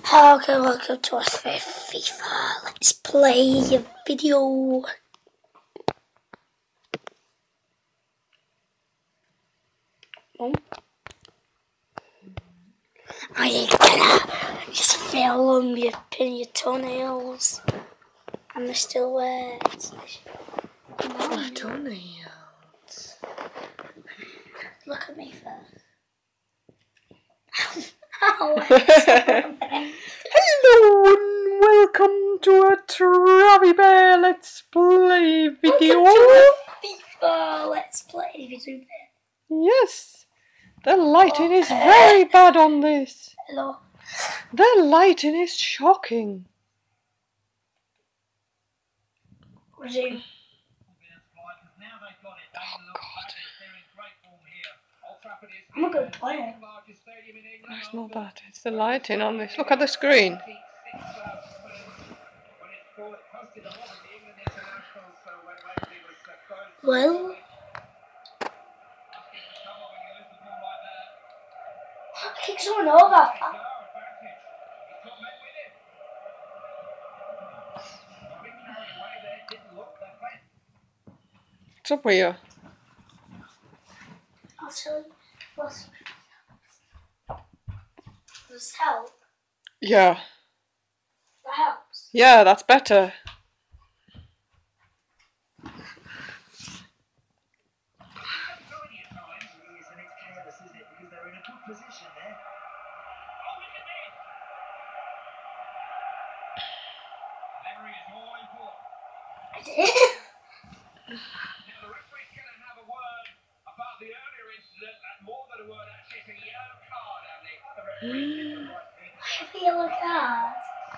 Okay, welcome to our fifth FIFA. Let's play a video. Oh. I ain't gonna just film you pin your toenails. And they're still wet. My toenails. Look at me first. Hello and welcome to a Travi Bear Let's Play video. Welcome to a FIFA Let's Play video. Yes, the lighting is very bad on this. Hello. The lighting is shocking. Resume. I'm a good player. It's not that, it's the lighting on this. Look at the screen. Well, kick someone over. What's up with you? I'll tell you. Does this help? Yeah. That helps. Yeah, that's better. I did. A yellow card.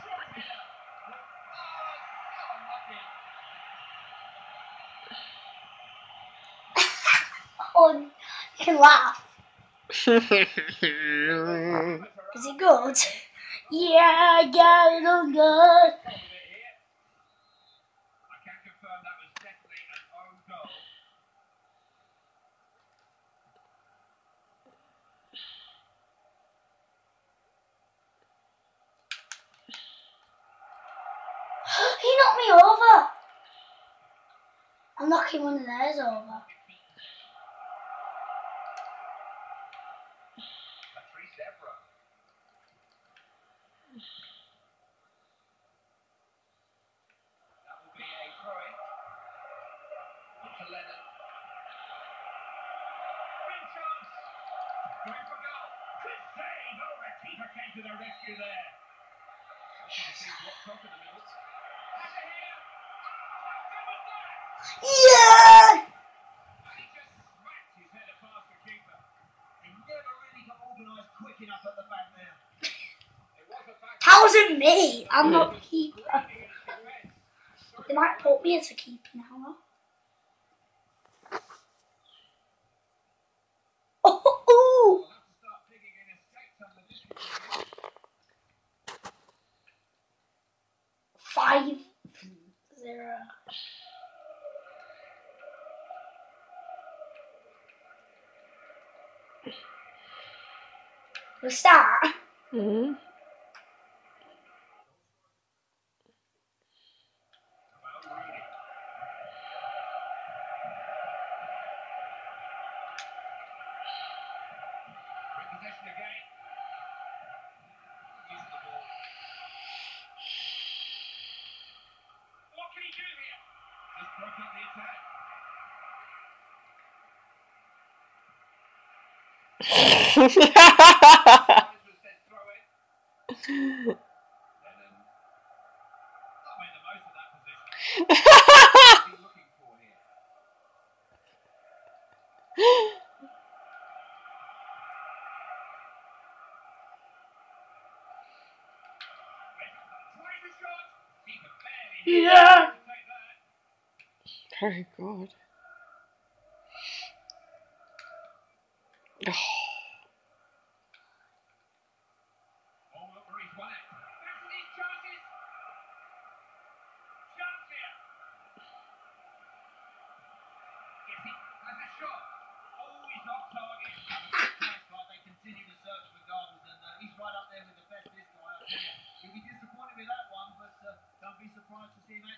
Oh, you can laugh. Is it good? Yeah, I got it on good. He knocked me over. I'm knocking one of theirs over. Yeah! That wasn't me. I'm not the keeper. They might put me as a keeper now. Oh! 5-0. We'll start. Mm-hmm. Yeah. Very good. Oh.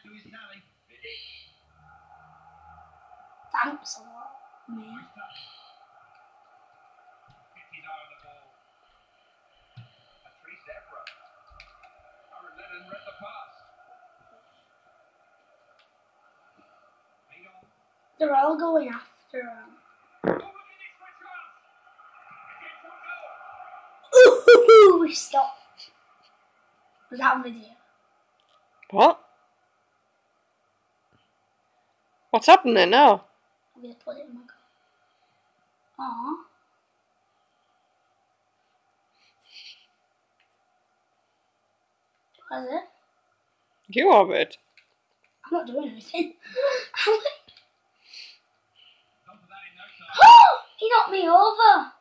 Thanks a lot, man. They're all going after him. Ooh, we stopped. Was that a video? What? What's happening now? I'm gonna put it in my car. Aww. What is it? You have it. I'm not doing anything. He knocked me over.